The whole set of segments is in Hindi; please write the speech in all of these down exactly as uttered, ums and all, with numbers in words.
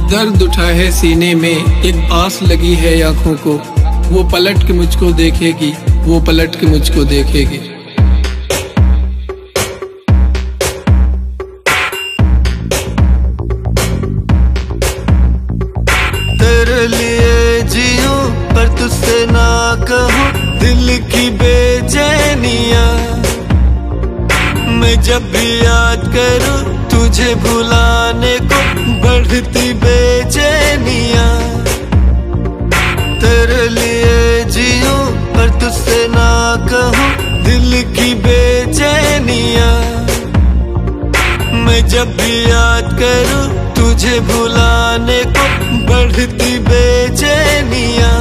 दर्द उठा है सीने में, एक आस लगी है आंखों को। वो पलट के मुझको देखेगी, वो पलट के मुझको देखेगी। तेरे लिए जीऊं पर तुझसे ना कहूं दिल की बेचैनियां। मैं जब भी याद करूं तुझे भुलाने को बढ़ती बेचैनियां। तेरे लिए जीऊं पर तुझसे ना कहूं दिल की बेचैनियां। मैं जब भी याद करूं तुझे भुलाने को बढ़ती बेचैनियां।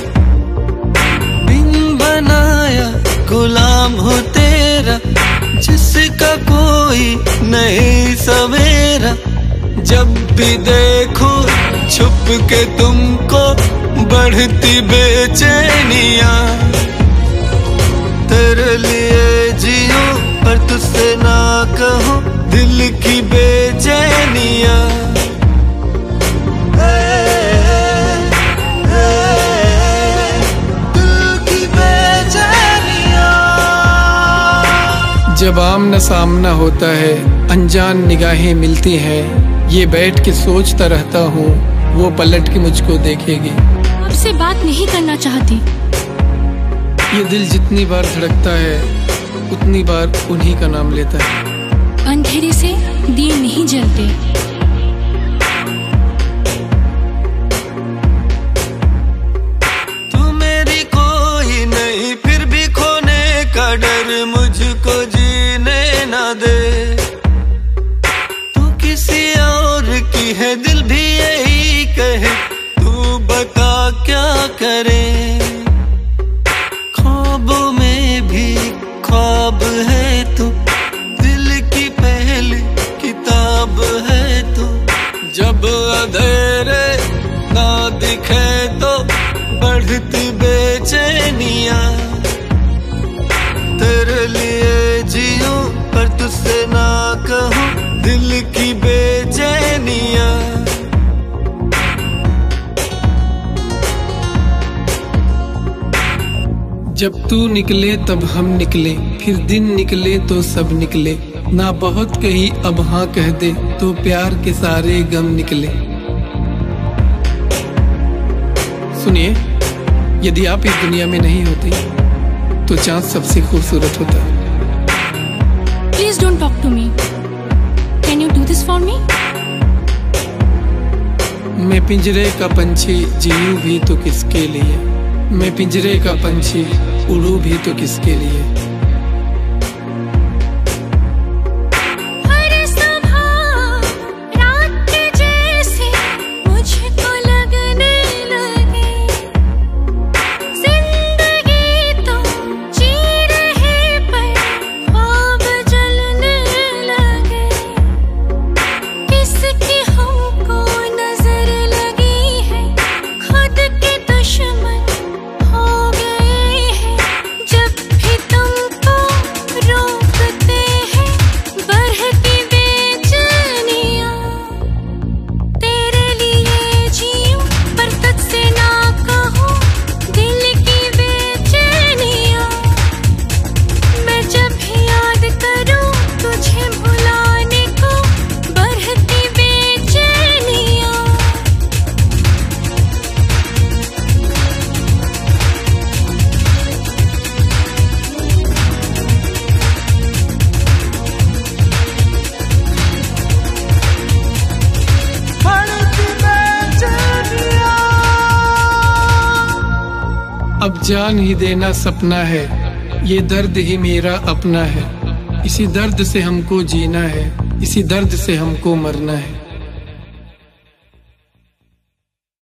बिन बनाया गुलाम हो तेरा, जिसका कोई नहीं सवेरा। जब भी देखो छुप के तुमको बढ़ती बेचैनियां। तेरे लिए जीऊं पर तुझसे ना कहूं दिल की बेचैनियां। जब आमना सामना होता है, अनजान निगाहें मिलती हैं, ये बैठ के सोचता रहता हूँ वो पलट के मुझको देखेगी। आपसे बात नहीं करना चाहती। ये दिल जितनी बार धड़कता है उतनी बार उन्हीं का नाम लेता है। अंधेरे से दिए नहीं जलते। तू मेरी कोई नहीं फिर भी खोने का डर मुझको जीने ना दे। तू किसी और की है दिल भी यही कहे, तू बता क्या करे। ख्वाबों में भी ख्वाब है तू, दिल की पहली किताब है तू। जब अंधेरे ना दिखे तो बढ़ती बेचैनियां। तेरे लिए जीऊं पर तुझसे ना कहूं दिल की बेचैनियां। जब तू निकले तब हम निकले, फिर दिन निकले तो सब निकले। ना बहुत कही अब हाँ कह दे तो प्यार के सारे गम निकले। सुनिए, यदि आप इस दुनिया में नहीं होती तो चांद सबसे खूबसूरत होता। Please don't talk to me. Can you do this for me? मैं पिंजरे का पंछी जीऊं भी तो किसके लिए, मैं पिंजरे का पंछी उड़ूं भी तो किसके लिए। अब जान ही देना सपना है, ये दर्द ही मेरा अपना है। इसी दर्द से हमको जीना है, इसी दर्द से हमको मरना है।